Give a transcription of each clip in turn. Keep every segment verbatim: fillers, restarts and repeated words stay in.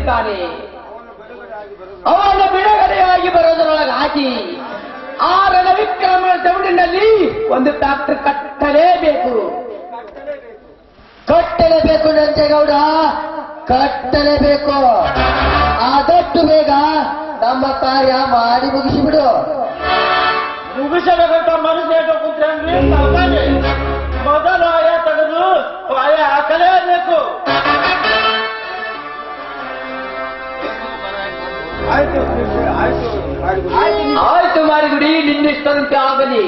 ಬಂದಿದ್ದಾನೆ. ಅವನ ಬಿಡುಗಡೆಯಾಗಿ ಬರೋದರೊಳಗೆ ಹಾಕಿ ಆ ರಣವಿಕ್ರಮನ ಜಮೀನಿನಲ್ಲಿ ಒಂದು ಟ್ರಾಕ್ಟರ್ ಕಟ್ಟಲೇಬೇಕು ಕಟ್ಟಲೇಬೇಕು ನಂಜೇಗೌಡ, ಕಟ್ಟಲೇಬೇಕು. ಆದಷ್ಟು ಬೇಗ ನಮ್ಮ ಕಾರ್ಯ ಮಾಡಿ ಮುಗಿಸಿಬಿಡು. ಮುಗಿಸಬೇಕಂತ ಮನಸ್ಸು ಕೂತ್ರಿ ಮೊದಲು ಆಯ ತೆಗೆದು ಆಯ ಹಾಕಲೇಬೇಕು. ಆಯ್ತು ಮಾರಿಗುಡಿ, ನಿನ್ನಿಷ್ಟದಂತೆ ಆಗಲಿ.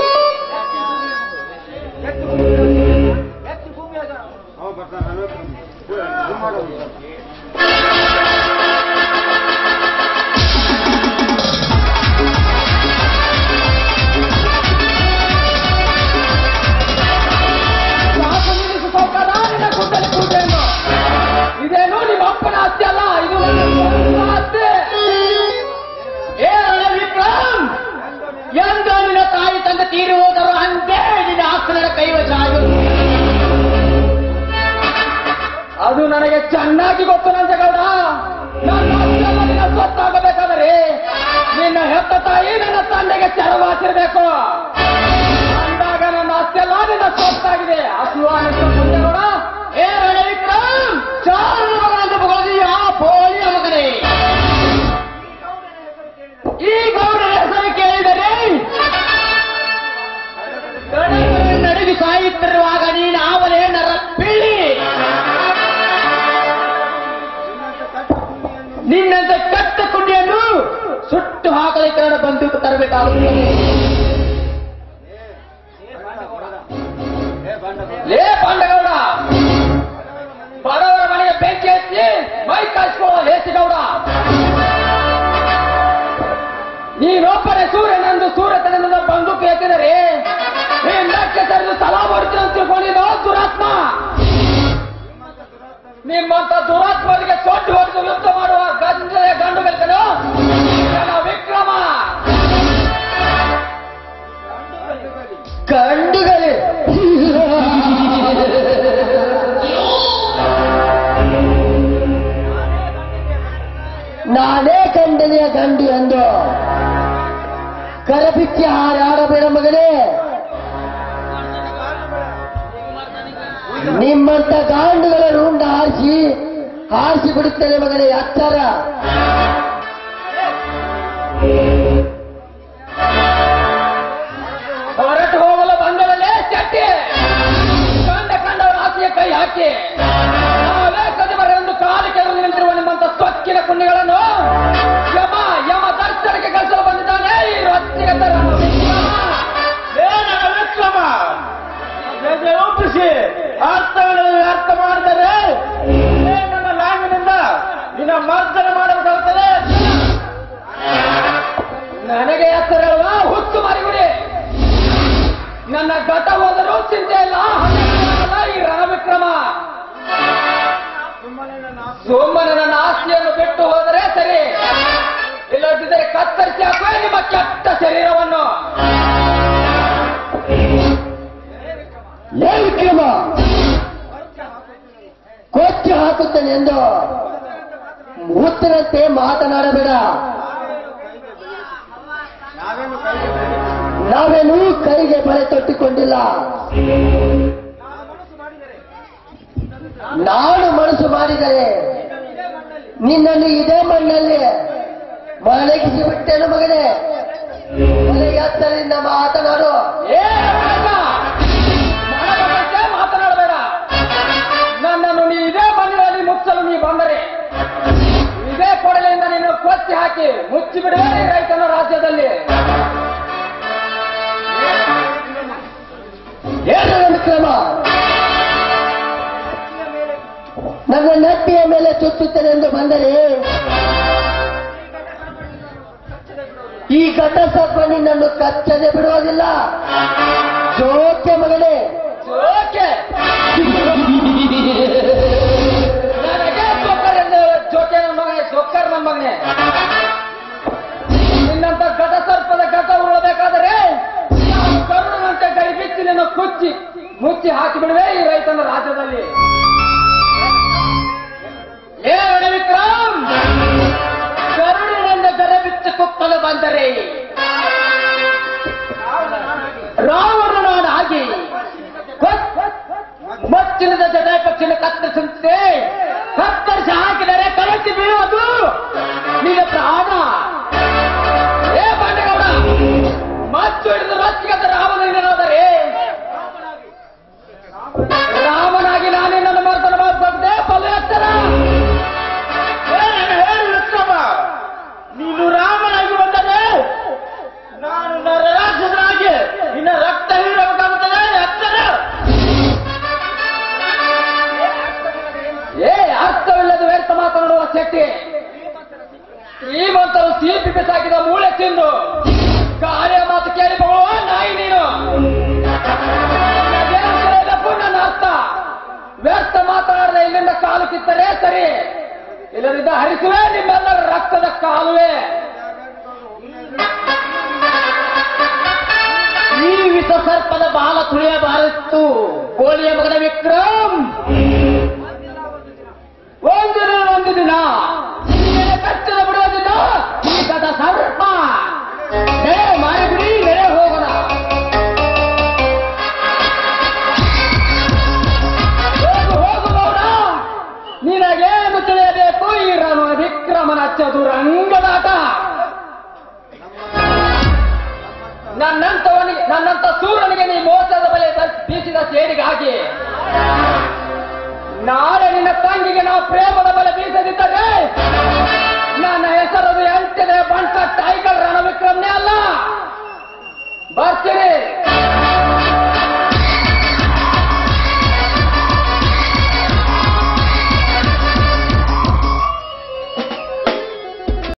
ಇದೇನು ನಿಮ್ಮ ಅಪ್ಪನ ಆಸ್ತಿ ಅಲ್ಲ, ಇದು ಆಸ್ತಿ. ಏ ವಿಕ್ರಮ್, ಎಂದು ನಿನ್ನ ತಾಯಿ ತಂದೆ ತೀರಿ ಹೋದರು ಅಂತೆ ನಿನ್ನ ಆಸ್ತಿನ ಕೈವಶ ಆಗಿದೆ. ಅದು ನನಗೆ ಚೆನ್ನಾಗಿ ಗೊತ್ತು ನಂಜೇಗೌಡ. ನನ್ನ ಆಸ್ತಿಯೆಲ್ಲ ನಿನ್ನ ಸ್ವತ್ತಾಗಬೇಕಾದರೆ ನಿನ್ನ ಹೆತ್ತ ತಾಯಿ ನನ್ನ ತಂದೆಗೆ ಚೆರವಾಸಿರ್ಬೇಕು. ಅಂದಾಗ ನನ್ನ ಆಸ್ತಿಯೆಲ್ಲ ನಿನ್ನ ಸ್ವತ್ತಾಗಿದೆ. ಅಸುವಾನಿಸ್ತ ನಂಜೇಗೌಡ. ಏ ವಿಕ್ರಮ್, ಚಾರು ಮಗನಿಯ ಪೋಳಿಯ ಮಗನೇ, ಈ ಗೌಡರ ಹೆಸರು ಕೇಳಿದರೆ ನಡುಗಿ ಸಾಯುತ್ತಿರುವಾಗ ನೀನು ಆವಲೇ ನರ ಪಿಳ್ಳಿ. ನಿನ್ನಂತ ಕಟ್ಟ ಕುಂಡಿಯನ್ನು ಸುಟ್ಟು ಹಾಕಲಿಕ್ಕೆ ನನ್ನ ಬಂದೂಕು ತರಬೇಕಾಗುತ್ತದೆ. ಲೇ ಪಾಂಡಗೌಡ, ಬಡವರ ಮನೆಗೆ ಬೆಂಕಿ ಹಚ್ಚಿ ಮೈ ಕಾಯಿಸ್ಕೊಳ್ಳೋ ಲೇಸಿಗೌಡ. ನೀನೊಬ್ಬರೇ ಸೂರ್ಯನಂದು ಸೂರ್ಯತನದಿಂದ ಬಂದೂಕು ಎತ್ತಿದರೆ ನಿನ್ನಕ್ಕೆ ಸರಿದು ತಲಾ ಬರ್ತೀನಿ ಅಂತ ತಿಳ್ಕೊಂಡಿರೋ ದುರಾತ್ಮ. ನಿಮ್ಮಂತ ದುರಾತ್ಮರಿಗೆ ಸೊಟ್ಟು ಹೊಡೆದು ಯುದ್ಧ ಮಾಡುವ ಗಂಜೆ ಗಂಡು ಗೆಲ್ತನೋ ವಿಕ್ರಮ. ಗಂಡುಗಳೇ, ನಾನೇ ಗಂಡನೆಯ ಗಂಡು ಎಂದು ಕರಬಿಚ್ಚಿ ಹಾರಾಡಬೇಡ ಮಗನೇ. ನಿಮ್ಮಂತ ಗಾಂಡುಗಳ ರುಂಡ ಹಾರಿಸಿ ಹಾರಿಸಿ ಬಿಡುತ್ತೇನೆ ಮಗನೇ, ಎಚ್ಚರ. ಹೊರಟು ಹೋಗಲು ಬಂದವಲ್ಲೇ ಚಟ್ಟಿ ಕಂಡ ಕಂಡವರ ಆಸೆಯ ಕೈ ಹಾಕಿ ನಾವೇ ಕದಿಮರೆಂದು ಕಾಲು ಕೆಳಗೆ ನಿಂತಿರುವ ನಿಮ್ಮಂತ ಸೊಕ್ಕಿನ ಕುಂಡಿಗಳನ್ನು ಯಮ ಯಮ ದರ್ಶನಕ್ಕೆ ಕಳಿಸಲು ಬಂದಿದ್ದಾನೆ ಈ ರೊಚ್ಚಿಗೆ ತರ ವಿಕ್ರಮ. ಒಪ್ಪಿಸಿ ಅರ್ಥಗಳನ್ನು ಅರ್ಥ ಮಾಡಿದರೆ ನನ್ನ ಲಾಂಗಿನಿಂದ ನಿನ್ನ ಮರ್ದನೆ ಮಾಡಬೇಕಾಗುತ್ತದೆ. ನನಗೆ ಹೆಸರು ಹೇಳುವ ಹುಚ್ಚು ಮಾರಿಗುಡಿ. ನನ್ನ ಗತ ಹೋದರೂ ಚಿಂತೆ ಇಲ್ಲ, ಈ ರಣವಿಕ್ರಮ. ಸುಮ್ಮನೆ ನನ್ನ ಆಸ್ತಿಯನ್ನು ಬಿಟ್ಟು ಹೋದರೆ ಸರಿ, ಇಲ್ಲದಿದ್ದರೆ ಕತ್ತರಿಸಿ ಹಾಕುವ ನಿಮ್ಮ ಕೆಟ್ಟ ಶರೀರವನ್ನು. ಲೇ ವಿಕ್ರಮ, ಕೊಚ್ಚಿ ಹಾಕುತ್ತೇನೆ ಎಂದು ಉತ್ತರಂತೆ ಮಾತನಾಡಬೇಡ. ನಾವೇನು ಕೈಗೆ ಬಳೆ ತೊಟ್ಟಿಕೊಂಡಿಲ್ಲ. ನಾನು ಮನಸ್ಸು ಮಾಡಿದರೆ ನಿನ್ನನ್ನು ಇದೇ ಮಣ್ಣಲ್ಲಿ ಮಲಗಿಸಿ ಬಿಟ್ಟೇನು ಮಗನೇ. ಮನೆಗೆ ಹತ್ತರಿಂದ ಮಾತನಾಡು. ಮಾತನಾಡಬೇಡ. ನನ್ನನ್ನು ನೀ ಇದೇ ಮಣ್ಣಿನಲ್ಲಿ ಮುಚ್ಚಲು ನೀ ಬಂದರೆ ಇದೇ ಕೊಡಲೆಯಿಂದ ನಿನ್ನ ಕೊಚ್ಚಿ ಹಾಕಿ ಮುಚ್ಚಿ ಬಿಡುವೆ ರೈತನ ರಾಜ್ಯದಲ್ಲಿ. ಏನು ವಿಕ್ರಮ, ನನ್ನ ನೆತ್ತಿಯ ಮೇಲೆ ಸುತ್ತುತ್ತೇನೆ ಎಂದು ಬಂದರೆ ಈ ಘಟ ಸ್ವಲ್ಪ ನಿನ್ನನ್ನು ಕಚ್ಚದೆ ಬಿಡುವುದಿಲ್ಲ. ಜೋಕೆ ಮಗನೇ, ಜೋಕೆ. ನನಗೆ ಜೋಕರ್ ಎಂದು ಜೋಕೆ ನನ್ನ ಮಗನೇ, ಜೋಕರ್ ನನ್ನ ಮಗನೇ. ನಿನ್ನಂತ ಘಟ ಸರ್ಪದ ಘಟ ಉಳಬೇಕಾದರೆ ಕರುಣನಂತೆ ಗೈ ಬಿಚ್ಚಿ ನಿನ್ನ ಕುಚ್ಚಿ ಮುಚ್ಚಿ ಹಾಕಿ ಬಿಡುವೆ ಈ ರೈತನ ರಾಜ್ಯದಲ್ಲಿ. ಏನ ವಿಕ್ರಮ್ ಗರುಡನಿಂದ ಗರ ಬಿಚ್ಚು ಕುಕ್ಕಲು ಬಂದರೆ ರಾವಣನಾಗಿ ಮಚ್ಚಿನದ ಜಡ ಪಕ್ಷಿನ ಕತ್ತರಿಸಂತೆ ಕತ್ತರಿಸಿ ಹಾಕಿದರೆ ಕರಚಿ ಬೀಳೋದು ನಿನ್ನ ಪ್ರಾಣ. ಏ ಪಾಂಡಗೌಡ ಮಚ್ಚು ಹಿಡಿದು ಮಚ್ಚಿಗದ ರಾಮನಿಂದನಾದರೆ ರಾಮನಾಗಿ ನಾನೇ ನನ್ನ ಮರ್ತನ ಮಾಡ್ಕೊಂಡೆ ಫಲೋತ್ತರ. ಹೇಳಿ ವಿಕ್ರಮ, ನೀನು ರಾಮನಾಗಿ ಬಂದರೆ ನಾನು ನರರಾಕ್ಷಸನಾಗಿ ನಿನ್ನ ರಕ್ತ ಹೀರಬೇಕಾಗುತ್ತದೆ. ಎತ್ತರ ಏ ಅರ್ಥವಿಲ್ಲದ ವ್ಯರ್ಥ ಮಾತನಾಡುವ ಶೆಟ್ಟಿ, ಶ್ರೀಮಂತರು ಸೀಪಿ ಬಿಸಾಕಿದ ಮೂಳೆ ತಿಂದು ಕಾರ್ಯ ಮಾತು ಕೇಳಿಕೊಳ್ಳುವ ನಾಯಿ ನೀನು. ನನ್ನ ಅರ್ಥ ವ್ಯರ್ಥ ಮಾತನಾಡದೆ ಇಲ್ಲಿಂದ ಕಾಲು ಕಿತ್ತರೆ ಸರಿ, ಇಲ್ಲದಿದ್ದ ಹರಿಸುವೆ ನಿಮ್ಮೆಲ್ಲರ ರಕ್ತದ ಕಾಲುವೆ. ಈ ವಿಷ ಸರ್ಪದ ಬಾಲ ತುಳಿಯಬಾರದಿತ್ತು ಗೋಳಿಯ ಮಗನ ವಿಕ್ರಮ್. ಒಂದು ದಿನ ಒಂದು ದಿನ ಕಚ್ಚದ ಬಿಡುವುದಿಲ್ಲ ಈ ಕದ ಸರ್ಪ. ನೆರೆ ಮಾರಿಬಿಡಿ, ನೆರೆ ಹೋಗೋಣ. ಹೋಗು ಹೋಗು ನೋಡ, ನಿನಗೇನು ತಿಳಿಯಬೇಕು ಈ ರಾಮ ವಿಕ್ರಮನ ಚದುರಂಗದಾಟ. ನನ್ನಂತವನಿಗೆ ನನ್ನಂತ ಸೂರ್ಯನಿಗೆ ನೀ ಮೋಸದ ಬಲೆ ಬೀಸಿದ ಸೇಡಿಗಾಗಿ ನಾಳೆ ನಿನ್ನ ತಂಗಿಗೆ ನಾವು ಪ್ರೇಮದ ಬಲೆ ಬೀಸದಿದ್ದರೆ ನನ್ನ ಹೆಸರದು ಎಂಟನೇ ಬಂಟ ತಾಯಿ